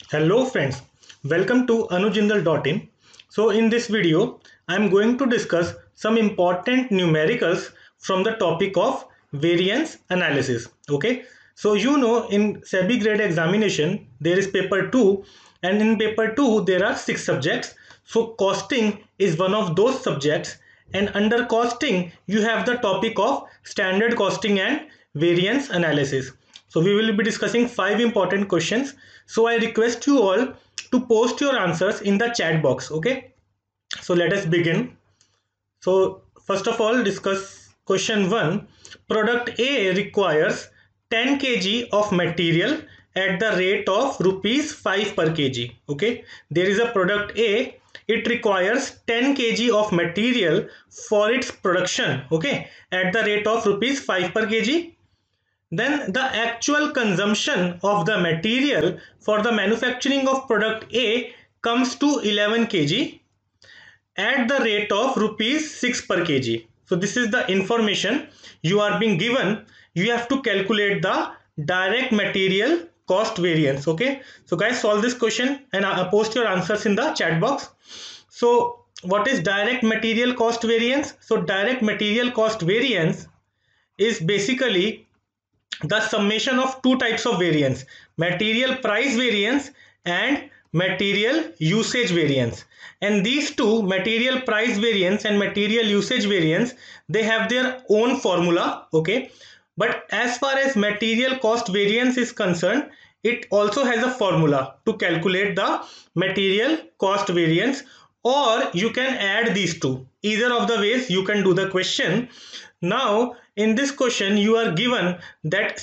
Hello friends, welcome to anujindal.in. So in this video, I am going to discuss some important numericals from the topic of variance analysis. Okay, so in SEBI grade examination there is paper 2, and in paper 2 there are 6 subjects. So costing is one of those subjects, and under costing you have the topic of standard costing and variance analysis. So we will be discussing 5 important questions. So I request you all to post your answers in the chat box. Okay. So let us begin. So first of all, discuss question 1. Product A requires 10 kg of material at the rate of rupees 5 per kg. Okay. There is a product A. It requires 10 kg of material for its production. Okay. At the rate of rupees 5 per kg. Then the actual consumption of the material for the manufacturing of product A comes to 11 kg at the rate of rupees 6 per kg. So this is the information you are being given. You have to calculate the direct material cost variance. Okay, so guys, solve this question and post your answers in the chat box. So what is direct material cost variance? So direct material cost variance is basically the summation of two types of variance: material price variance and material usage variance. And these two, material price variance and material usage variance, they have their own formula. Okay, but as far as material cost variance is concerned, it also has a formula to calculate the material cost variance, or you can add these two. Either of the ways you can do the question. Now in this question you are given that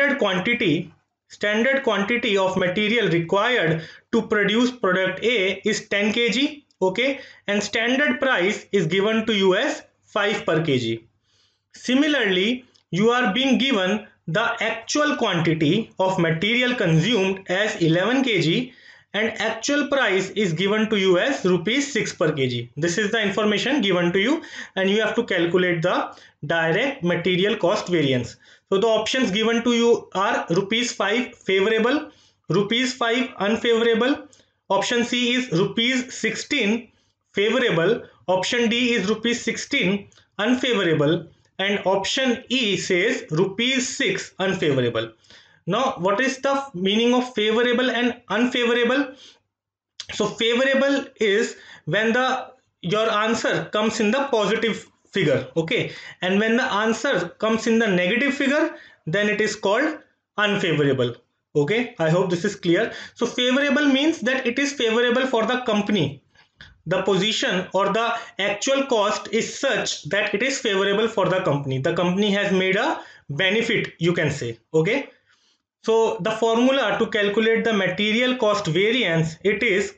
standard quantity of material required to produce product A is 10 kg. Okay, and standard price is given to you as 5 per kg. Similarly, you are being given the actual quantity of material consumed as 11 kg, and actual price is given to you as rupees 6 per kg. This is the information given to you, and you have to calculate the direct material cost variance. So the options given to you are rupees 5 favorable, rupees 5 unfavorable, option C is rupees 16 favorable, option D is rupees 16 unfavorable, and option E says rupees 6 unfavorable. Now what is the meaning of favorable and unfavorable? So favorable is when the your answer comes in the positive figure. Okay, and when the answer comes in the negative figure, then it is called unfavorable. Okay, I hope this is clear. So favorable means that it is favorable for the company. The position or the actual cost is such that it is favorable for the company. The company has made a benefit, you can say. Okay, so the formula to calculate the material cost variance, it is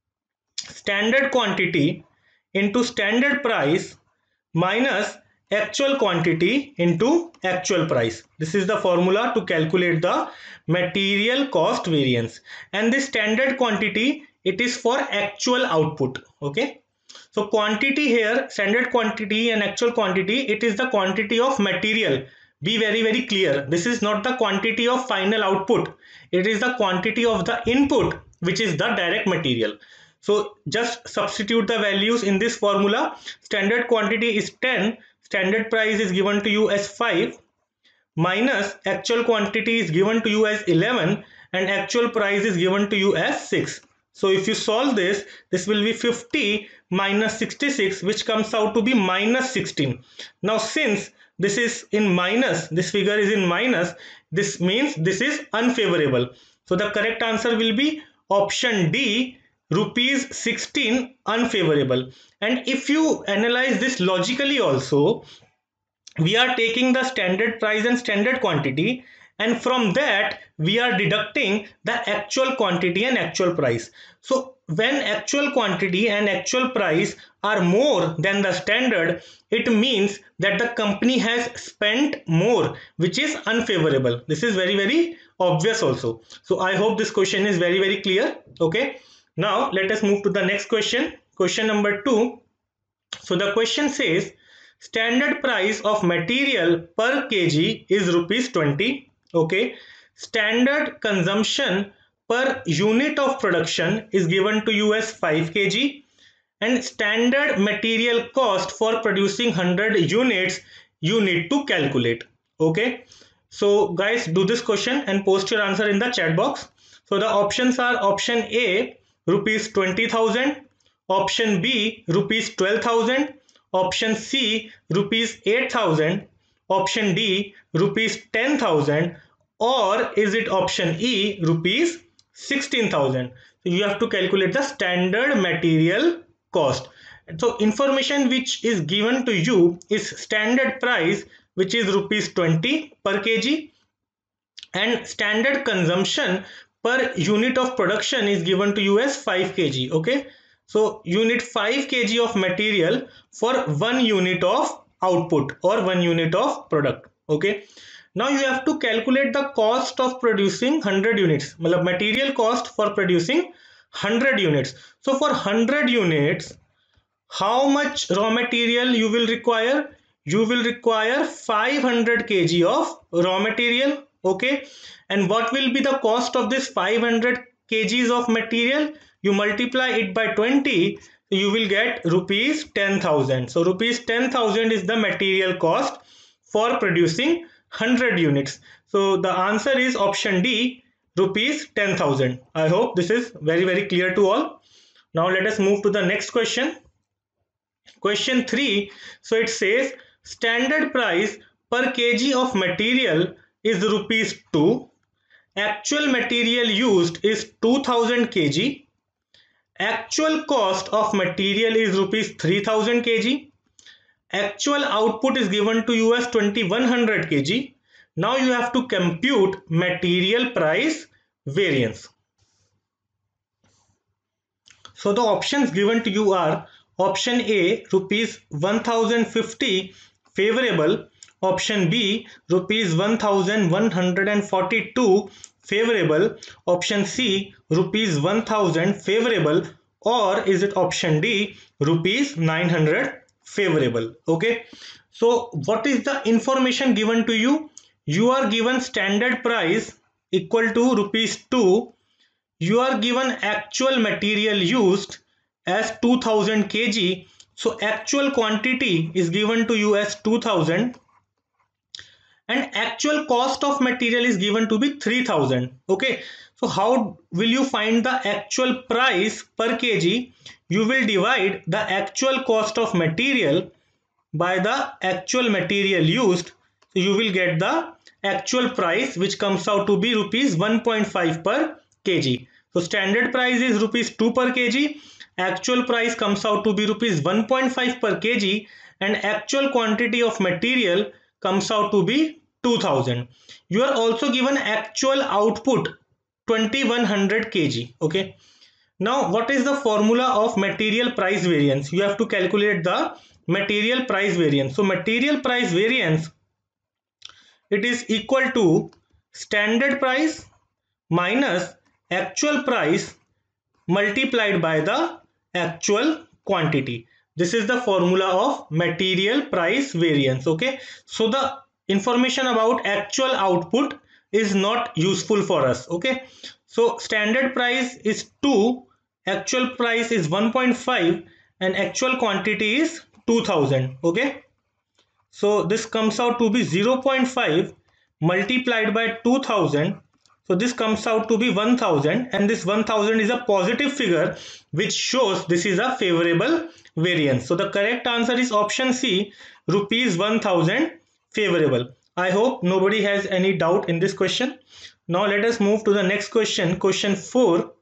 standard quantity into standard price minus actual quantity into actual price. This is the formula to calculate the material cost variance, and this standard quantity, it is for actual output. Okay, so quantity here, standard quantity and actual quantity, it is the quantity of material. Be very clear, this is not the quantity of final output, it is the quantity of the input, which is the direct material. So just substitute the values in this formula. Standard quantity is 10, standard price is given to you as 5, minus actual quantity is given to you as 11, and actual price is given to you as 6. So if you solve this, this will be 50 minus 66, which comes out to be minus 16. Now since this is in minus, this figure is in minus, this means this is unfavorable. So the correct answer will be option D, rupees 16 unfavorable. And if you analyze this logically also, we are taking the standard price and standard quantity, and from that we are deducting the actual quantity and actual price. So when actual quantity and actual price are more than the standard, it means that the company has spent more, which is unfavorable. This is very obvious also. So I hope this question is very clear. Okay, now let us move to the next question, question number 2. So the question says standard price of material per kg is rupees 20. Okay, standard consumption per unit of production is given to you as 5 kg, and standard material cost for producing 100 units you need to calculate. Okay, so guys, do this question and post your answer in the chat box. So the options are option A rupees 20,000, option B rupees 12,000, option C rupees 8,000, option D rupees 10,000, or is it option E rupees 16,000? So you have to calculate the standard material cost. So information which is given to you is standard price, which is rupees 20 per kg, and standard consumption per unit of production is given to you as 5 kg. Okay, so you need 5 kg of material for 1 unit of output or 1 unit of product. Okay, now you have to calculate the cost of producing 100 units, material cost for producing 100 units. So for 100 units, how much raw material you will require? You will require 500 kg of raw material. Okay, and what will be the cost of this 500 kgs of material? You multiply it by 20, you will get rupees 10,000. So rupees 10,000 is the material cost for producing 100 units. So the answer is option D, rupees 10,000. I hope this is very clear to all. Now let us move to the next question. Question 3. So it says standard price per kg of material is rupees 2. Actual material used is 2000 kg. Actual cost of material is rupees 3000 kg. Actual output is given to you as 2100 kg. Now you have to compute material price variance. So the options given to you are option A rupees 1050 favorable, option B rupees 1142 favorable, option C rupees 1000 favorable, or is it option D rupees 900 favorable? Okay, so what is the information given to you? You are given standard price equal to rupees 2. You are given actual material used as 2000 kg. So actual quantity is given to you as 2000, and actual cost of material is given to be 3000. Okay, so how will you find the actual price per kg? You will divide the actual cost of material by the actual material used. So you will get the actual price, which comes out to be rupees 1.5 per kg. So standard price is rupees 2 per kg, actual price comes out to be rupees 1.5 per kg, and actual quantity of material comes out to be 2000. You are also given actual output 2100 kg. Okay, now what is the formula of material price variance? You have to calculate the material price variance. So material price variance, it is equal to standard price minus actual price multiplied by the actual quantity. This is the formula of material price variance. Okay, so the information about actual output is not useful for us. Okay, so standard price is 2, actual price is 1.5, and actual quantity is 2000. Okay, so this comes out to be 0.5 multiplied by 2000. So this comes out to be 1000, and this 1000 is a positive figure, which shows this is a favorable variance. So the correct answer is option C, rupees 1000 favorable. I hope nobody has any doubt in this question. Now let us move to the next question, question 4.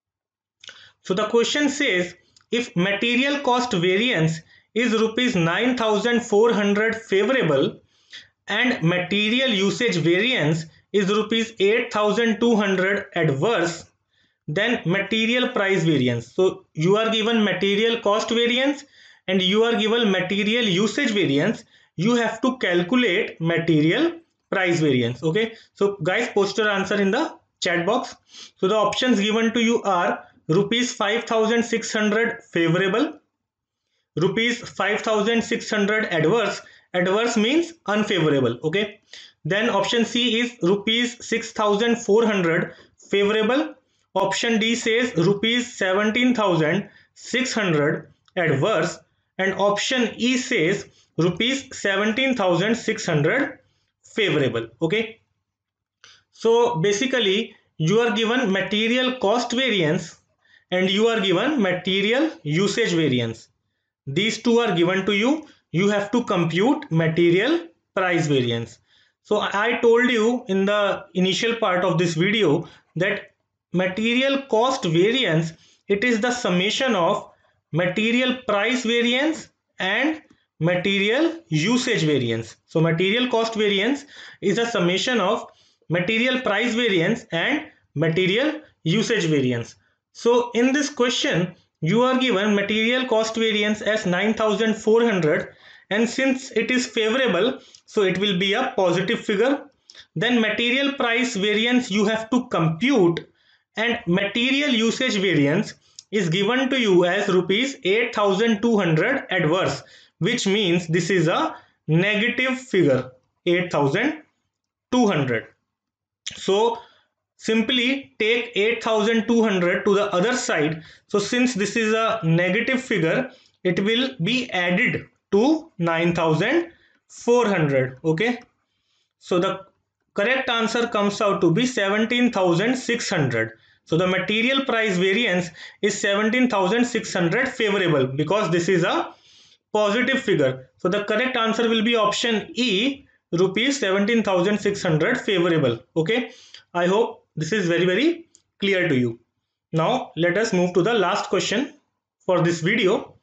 So the question says, if material cost variance is rupees 9400 favorable and material usage variance is rupees 8200 adverse, then material price variance. So you are given material cost variance and you are given material usage variance. You have to calculate material price variance. Okay, so guys, post your answer in the chat box. So the options given to you are rupees 5600 favorable, rupees 5600 adverse. Adverse means unfavorable. Okay, then option C is rupees 6400 favorable, Option D says rupees 17,600 adverse, and option E says rupees 17,600 favorable. Okay, so basically you are given material cost variance and you are given material usage variance. These two are given to you. You have to compute material price variance. So I told you in the initial part of this video that material cost variance, it is the summation of material price variance and material usage variance. So material cost variance is a summation of material price variance and material usage variance. So in this question you are given material cost variance as 9,400, and since it is favorable, so it will be a positive figure. Then material price variance you have to compute, and material usage variance is given to you as rupees 8,200 adverse, which means this is a negative figure, 8,200. So simply take 8,200 to the other side. So since this is a negative figure, it will be added to 9,400. Okay, so the correct answer comes out to be 17,600. So the material price variance is 17,600 favorable because this is a positive figure. So the correct answer will be option E, rupees 17,600 favorable. Okay, I hope this is very clear to you. Now let us move to the last question for this video.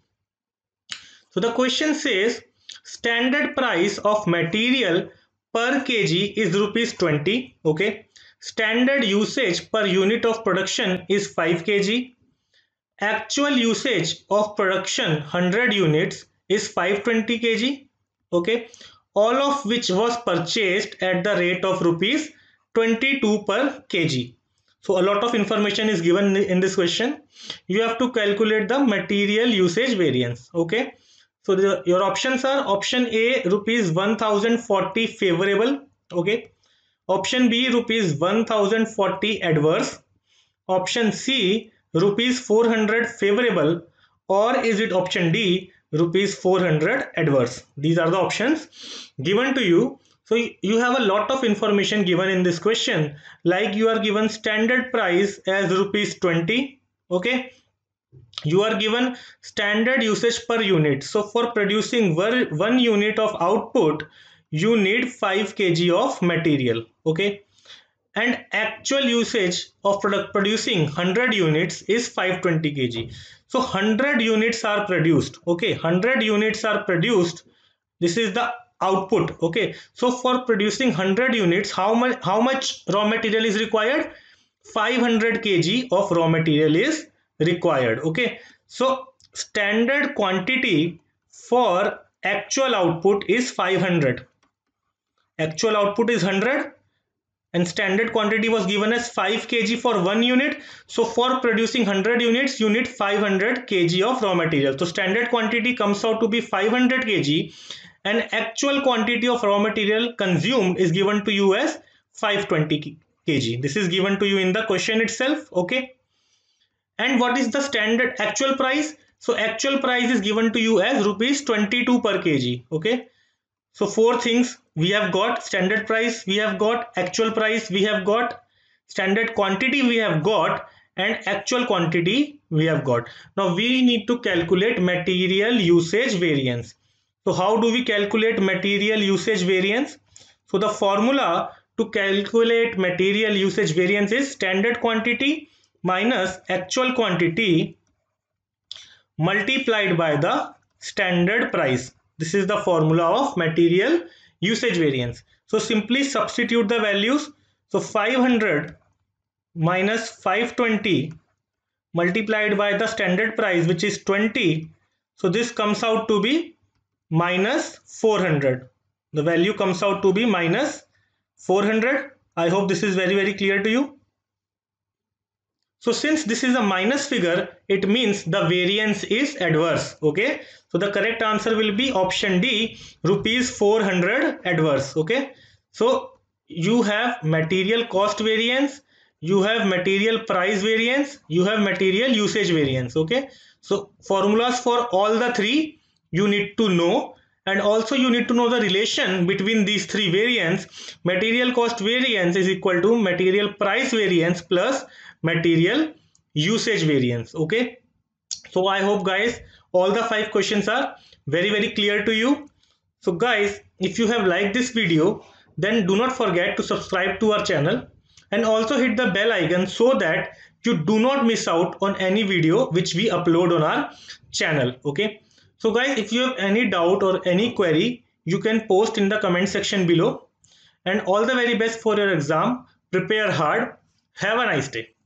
So the question says standard price of material per kg is rupees 20. Okay, standard usage per unit of production is 5 kg. Actual usage of production 100 units is 520 kg. Okay, all of which was purchased at the rate of rupees 22 per kg. So a lot of information is given in this question. You have to calculate the material usage variance. Okay, so your options are option A, rupees 1,040 favorable. Okay, option B, rupees 1,040 adverse, option C, rupees 400 favorable, or is it option D, rupees 400 adverse? These are the options given to you. So you have a lot of information given in this question, like you are given standard price as rupees 20. Okay, you are given standard usage per unit. So for producing 1 unit of output you need 5 kg of material. Okay, and actual usage of product producing 100 units is 520 kg. So 100 units are produced. Okay, 100 units are produced. This is the output. Okay, so for producing 100 units, how much raw material is required? 500 kg of raw material is required. Okay, so standard quantity for actual output is 500. Actual output is 100 and standard quantity was given as 5 kg for 1 unit. So for producing 100 units you need 500 kg of raw material. So standard quantity comes out to be 500 kg and actual quantity of raw material consumed is given to you as 520 kg. This is given to you in the question itself. Okay, and what is the standard actual price? So actual price is given to you as rupees 22 per kg. Okay, so 4 things we have got: standard price, we have got actual price, we have got standard quantity, we have got, and actual quantity we have got. Now we need to calculate material usage variance. So how do we calculate material usage variance? So the formula to calculate material usage variance is standard quantity minus actual quantity multiplied by the standard price. This is the formula of material usage variance. So simply substitute the values. So 500 minus 520 multiplied by the standard price, which is 20. So this comes out to be minus 400. The value comes out to be minus 400. I hope this is very clear to you. So since this is a minus figure, it means the variance is adverse. Okay, so the correct answer will be option D, rupees 400 adverse. Okay, so you have material cost variance, you have material price variance, you have material usage variance. Okay, so formulas for all the three you need to know, and also you need to know the relation between these three variants. Material cost variance is equal to material price variance plus material usage variance. Okay, so I hope guys all the 5 questions are very clear to you. So guys, if you have liked this video, then do not forget to subscribe to our channel and also hit the bell icon so that you do not miss out on any video which we upload on our channel. Okay, so guys, if you have any doubt or any query, you can post in the comment section below. And all the very best for your exam. Prepare hard. Have a nice day.